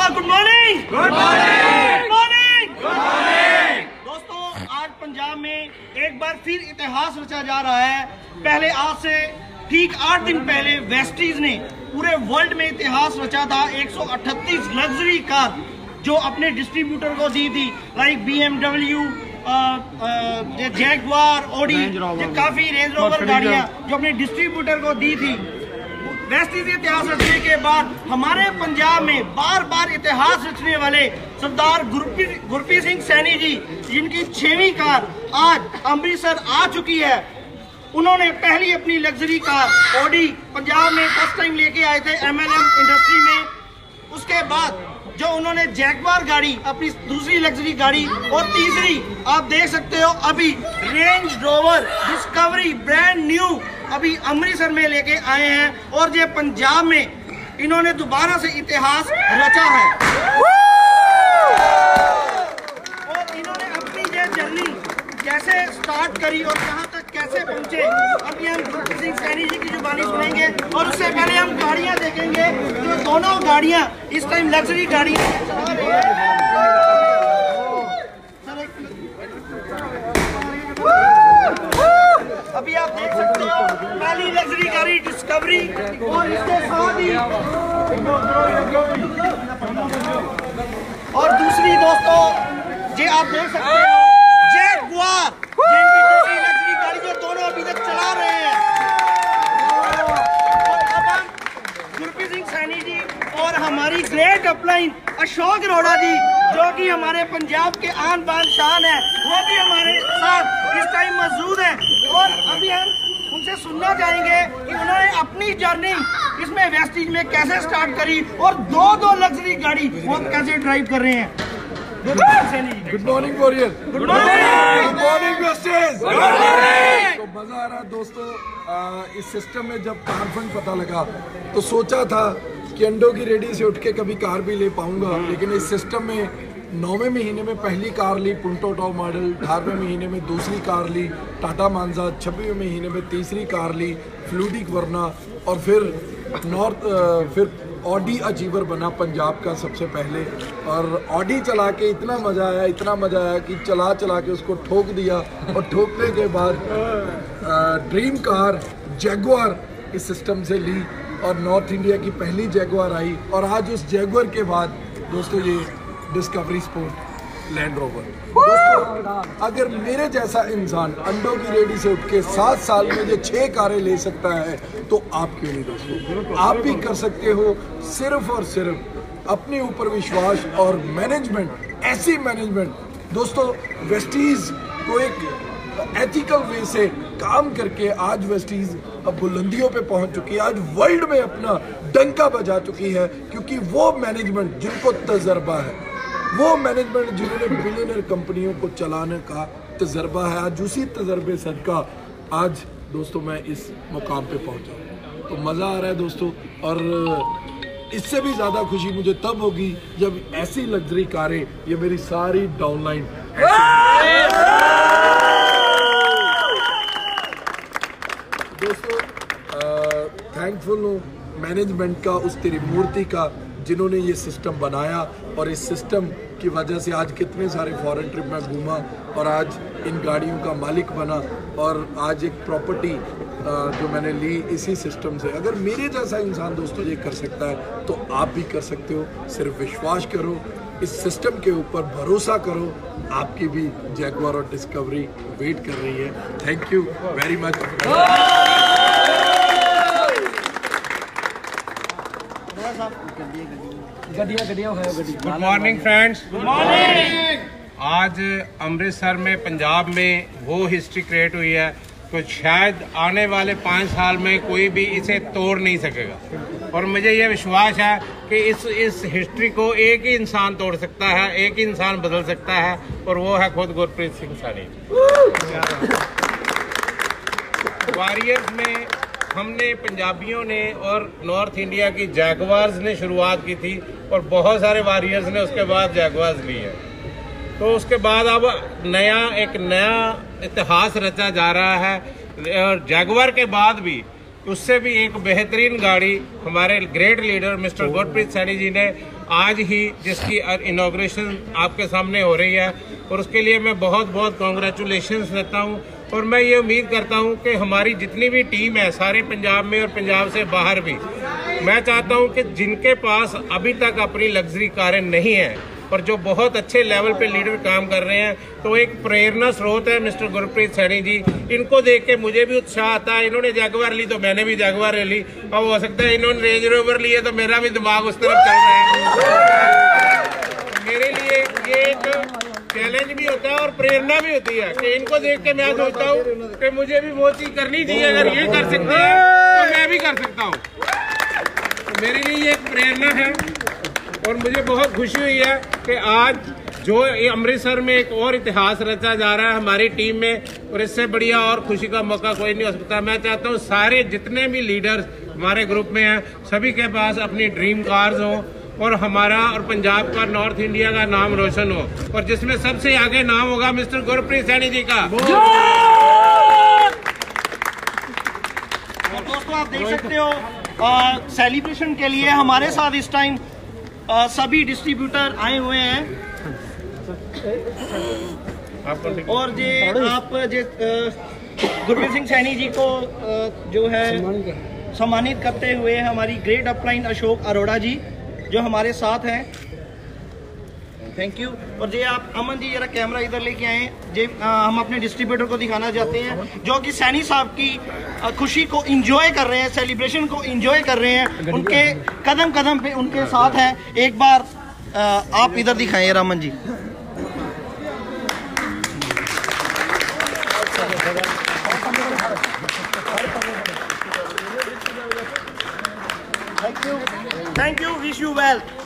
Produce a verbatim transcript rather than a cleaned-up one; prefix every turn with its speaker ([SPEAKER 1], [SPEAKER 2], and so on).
[SPEAKER 1] दोस्तों good morning. Good morning morning good morning. दोस्तों आज पंजाब में एक बार फिर इतिहास रचा जा रहा है। पहले आज से ठीक आठ दिन पहले वेस्टीज ने पूरे वर्ल्ड में इतिहास रचा था। एक सौ अठतीस लग्जरी कार जो अपने डिस्ट्रीब्यूटर को दी थी, like B M W, Jaguar, Audi, काफी रेंज रोवर गाड़ियां जो अपने डिस्ट्रीब्यूटर को दी थी। वेस्टीज इतिहास रचने के बाद हमारे पंजाब में बार बार इतिहास रचने वाले सरदार गुरप्रीत गुरप्रीत सिंह सैनी जी, जिनकी छवीं कार आज अमृतसर आ चुकी है, उन्होंने पहली अपनी लग्जरी कार ऑडी पंजाब में फर्स्ट टाइम लेके आए थे एम एल एम इंडस्ट्री में। उसके बाद जो उन्होंने जैगवार गाड़ी अपनी दूसरी लग्जरी गाड़ी, और तीसरी आप देख सकते हो अभी Range Rover Discovery brand new अभी अमृतसर में लेके आए हैं। और ये पंजाब में इन्होंने दोबारा से इतिहास रचा है और इन्होंने अपनी ये जर्नी कैसे स्टार्ट करी और कहां तक कैसे पहुंचे, अभी हम गुरप्रीत सिंह सैनी जी की जुबानी सुनेंगे। और उससे पहले हम गाड़ियां देखेंगे, जो दोनों गाड़ियां इस टाइम लग्जरी गाड़ियां चला रही हैं। अभी आप देख सकते हो पहली लग्जरी गाड़ी डिस्कवरी, और इसके साथ ही और दूसरी दोस्तों ये आप देख सकते हो जैगवार, जिनकी दूसरी लग्जरी गाड़ी जो दोनों अभी तक चला रहे हैं। और अब हम गुरप्रीत सिंह सैनी जी और हमारी ग्रेट अपलाइन अशोक अरोड़ा जी, जो कि हमारे पंजाब के आन बान शान है, वो भी हमारे साथ इस टाइम मौजूद है। और अभी हम उनसे सुनना चाहेंगे कि उन्होंने अपनी जर्नी इसमें वेस्टीज में कैसे स्टार्ट करी और दो दो लग्जरी गाड़ी वो कैसे ड्राइव कर रहे हैं।
[SPEAKER 2] Good morning warrior, good morning, good morning Vestige, good morning. तो मजा आ रहा है दोस्तों। आ, इस सिस्टम में जब कार फंड पता लगा तो सोचा था कि अंडों की रेडी से उठ के कभी कार भी ले पाऊंगा, लेकिन इस सिस्टम में नौवें महीने में पहली कार ली पुंटो टॉप मॉडल, अठारहवें महीने में दूसरी कार ली टाटा मांजा, छब्बीसवें महीने में तीसरी कार ली फ्लूडिक वर्ना, और फिर नॉर्थ फिर ऑडी अचीवर बना पंजाब का सबसे पहले। और ऑडी चला के इतना मज़ा आया, इतना मज़ा आया कि चला चला के उसको ठोक दिया, और ठोकने के बाद ड्रीम कार जैगवार इस सिस्टम से ली और नॉर्थ इंडिया की पहली जैगवार आई। और आज उस जैगवार के बाद दोस्तों ये डिस्कवरी स्पोर्ट लैंड रोवर। दोस्तों अगर मेरे जैसा इंसान अंडों की रेडी से उठ के सात साल में जो छह कारें ले सकता है, तो आप क्यों नहीं दोस्तों? आप भी कर सकते हो, सिर्फ और सिर्फ अपने ऊपर विश्वास और मैनेजमेंट, ऐसी मैनेजमेंट। दोस्तों वेस्टीज को एक एथिकल वे से काम करके आज वेस्टीज अब बुलंदियों पे पहुंच चुकी है, आज वर्ल्ड में अपना डंका बजा चुकी है, क्योंकि वो मैनेजमेंट जिनको तजर्बा है, वो मैनेजमेंट जिन्होंने बिलियनर कंपनियों को चलाने का तजर्बा है, आज उसी तजर्बे सदका आज दोस्तों मैं इस मुकाम पे पहुंचा हूँ। तो मज़ा आ रहा है दोस्तों, और इससे भी ज़्यादा खुशी मुझे तब होगी जब ऐसी लग्जरी कारें, ये मेरी सारी डाउनलाइन दोस्तों थैंकफुल हूँ मैनेजमेंट का, उस त्रिमूर्ति का जिन्होंने ये सिस्टम बनाया। और इस सिस्टम की वजह से आज कितने सारे फॉरेन ट्रिप में घूमा और आज इन गाड़ियों का मालिक बना, और आज एक प्रॉपर्टी जो मैंने ली इसी सिस्टम से। अगर मेरे जैसा इंसान दोस्तों ये कर सकता है तो आप भी कर सकते हो। सिर्फ विश्वास करो, इस सिस्टम के ऊपर भरोसा करो, आपकी भी जैगवार और डिस्कवरी वेट कर रही है। Thank you very much.
[SPEAKER 3] Good morning friends, good morning. आज अमृतसर में पंजाब में वो हिस्ट्री क्रिएट हुई है तो शायद आने वाले पाँच साल में कोई भी इसे तोड़ नहीं सकेगा। और मुझे ये विश्वास है कि इस इस हिस्ट्री को एक ही इंसान तोड़ सकता है, एक ही इंसान बदल सकता है, और वो है खुद गुरप्रीत सिंह सैनी। वॉरियर्स में हमने पंजाबियों ने और नॉर्थ इंडिया की जैगवार्स ने शुरुआत की थी, और बहुत सारे वॉरियर्स ने उसके बाद जैगवार्स ली है। तो उसके बाद अब नया एक नया इतिहास रचा जा रहा है। और जैगवार के बाद भी उससे भी एक बेहतरीन गाड़ी हमारे great leader mister Gurpreet Saini ji ने आज ही, जिसकी इनॉग्रेशन आपके सामने हो रही है, और उसके लिए मैं बहुत बहुत कॉन्ग्रेचुलेशंस देता हूं। और मैं ये उम्मीद करता हूं कि हमारी जितनी भी टीम है सारे पंजाब में और पंजाब से बाहर भी, मैं चाहता हूं कि जिनके पास अभी तक अपनी लग्जरी कारें नहीं है और जो बहुत अच्छे लेवल पे लीडर काम कर रहे हैं, तो एक प्रेरणा स्रोत है मिस्टर गुरप्रीत सैनी जी। इनको देख के मुझे भी उत्साह आता है। इन्होंने जैगवार ली तो मैंने भी जैगवार ले ली, अब हो सकता है इन्होंने रेंज रोवर लिए तो मेरा भी दिमाग उस तरफ चल रहा है। मेरे लिए ये एक चैलेंज भी होता है और प्रेरणा भी होती है कि इनको देख के मैं सोचता हूँ कि मुझे भी वो चीज करनी चाहिए। अगर ये कर सकते हैं तो मैं भी कर सकता हूँ। तो मेरे लिए ये एक प्रेरणा है और मुझे बहुत खुशी हुई है कि आज जो ये अमृतसर में एक और इतिहास रचा जा रहा है हमारी टीम में, और इससे बढ़िया और खुशी का मौका कोई नहीं हो सकता। मैं चाहता हूँ सारे जितने भी लीडर्स हमारे ग्रुप में हैं, सभी के पास अपनी ड्रीम कार्स हों और हमारा और पंजाब का, नॉर्थ इंडिया का नाम रोशन हो, और जिसमें सबसे आगे नाम होगा मिस्टर गुरप्रीत सैनी जी का।
[SPEAKER 1] और दोस्तों आप देख सकते हो सेलिब्रेशन के लिए हमारे साथ इस टाइम आ, सभी डिस्ट्रीब्यूटर आए हुए हैं। और जे आप जे गुरप्रीत सिंह सैनी जी को आ, जो है सम्मानित करते हुए हमारी ग्रेट अपलाइन अशोक अरोड़ा जी जो हमारे साथ हैं, थैंक यू। और जे आप अमन जी जरा कैमरा इधर लेके आए, जे आ, हम अपने डिस्ट्रीब्यूटर को दिखाना चाहते हैं जो कि सैनी साहब की आ, खुशी को एंजॉय कर रहे हैं, सेलिब्रेशन को एंजॉय कर रहे हैं, उनके कदम कदम पे उनके साथ हैं। एक बार आ, आप इधर दिखाएं Aman ji. Thank you, thank you, wish you well.